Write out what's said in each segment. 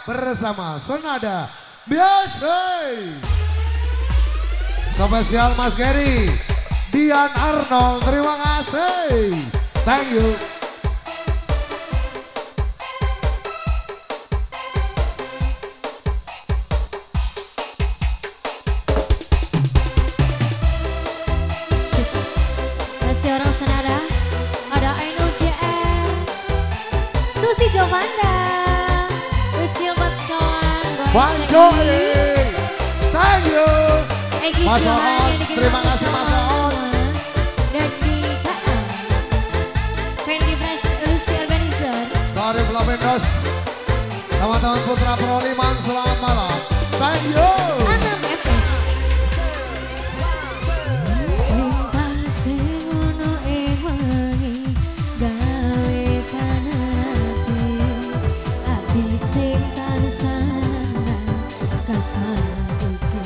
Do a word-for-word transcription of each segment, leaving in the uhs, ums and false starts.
bersama Senada Biasa. Spesial Mas Gary, Dian Arnold, terima kasih. Thank you. Masih orang Senada, ada Ainul J R, Susi Jovanda, Ucil Matskawan, Wanjo, thank you. Egi Mas Johan, Oon, yang dikenal terima kasih Mas Oon. dan di K A Fendi Press Lucy Organizer. Sorry Flamindos, teman-teman Putra Proliman, selamat malam. Thank you. Anam F S. Lintang sing ono ing wengi gawe kanati, ati sing tansah kasmantuku.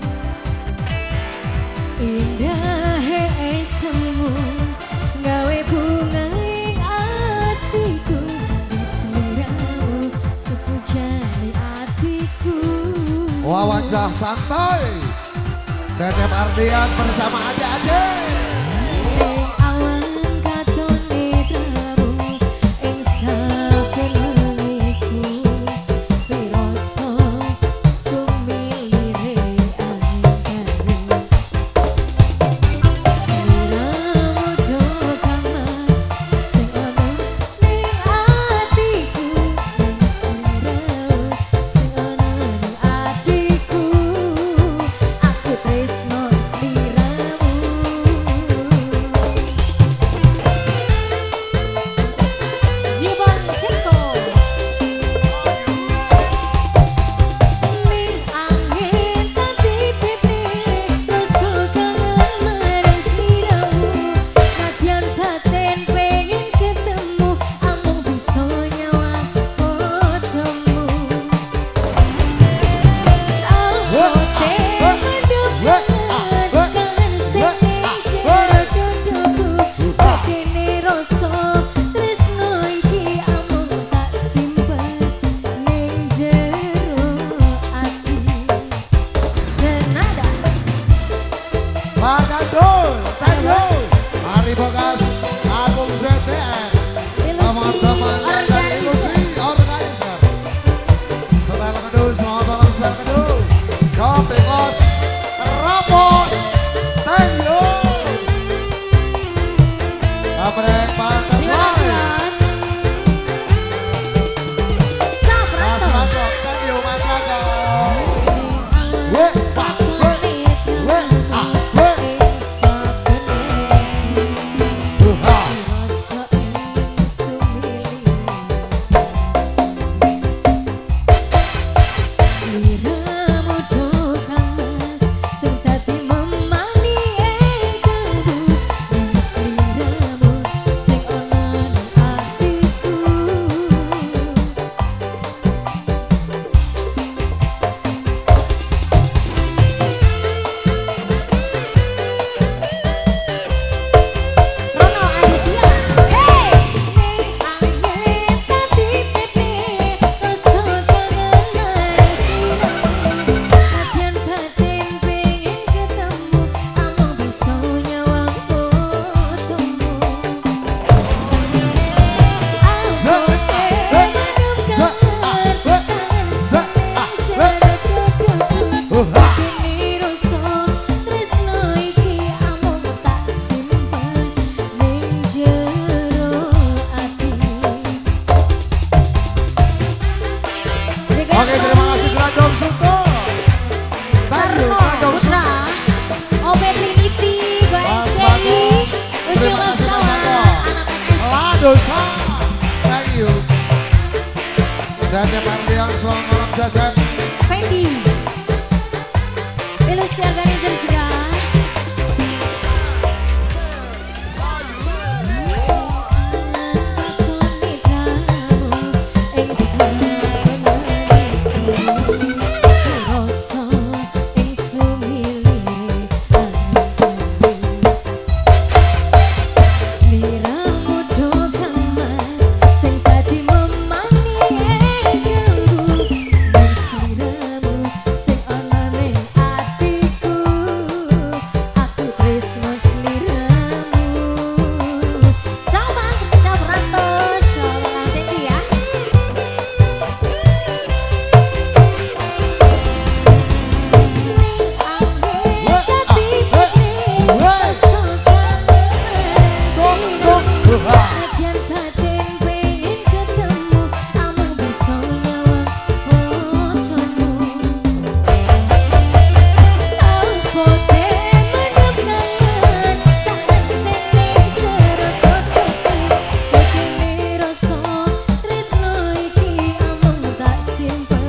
Indah esemu gawe bunga ing atiku, sliramu sepujane atiku. Wawancara santai, Cecep Ardian bersama adik-adik. Ing awan katone damu ing saben wengiku, wirasa sumilire angin. Sliramu do kamas sing ono ning atiku, sliramu sing ono ning atiku, aku tresno sliramu. Jibon Ceko ning angin tadi pipi, rasa kangen marang sliramu, nadyan batin pengen ketemu, amung bisa nyawang fotomu. Awote mendung kangen sing ning jero dodoku, batine rasa tresno iki amung tak simpen ning jero ati. Senada Magandul, thank you. Hari Bekas, Agung Z T R, teman-teman dari Ilusi Organizer. Setel kedul, selamat malam setel kedul. Kopi Kos, Rapos, thank you. Kaprek Pangkat terima kasih Mas. Cap Mas Ranto. Ranto, thank you Mas Ranto. Weh, pak, weh, weh, ah, weh. Uha. Sliramu do kamas sing dadi memani ing kalbu, sliramu sing ono ning atiku. Rono Aditya, hey! Ning angin tadi pipi, rasa kangen marang sliramu, nadyan batin pengen ketemu, amung bisa nyawang fotomu. Awote mendung kangen kangen sing ning jero dodoku, batine rasa tresno iki amung tak simpen ning jero ati. Oke, terima kasih Grandong Suto. Thank you, Grandong Putra, Suto. Ome Trinity, Goreng Mas Seri, Bako, Ucil terima kasih, Mas Maskawan, Bako. anak M S. Ladosa, thank you. Cecep Ardian, selamat malam Cecep. Fendi, Ilusi Organizer juga. Ing saben wengiku, rasa ing sumilire angin. kumpul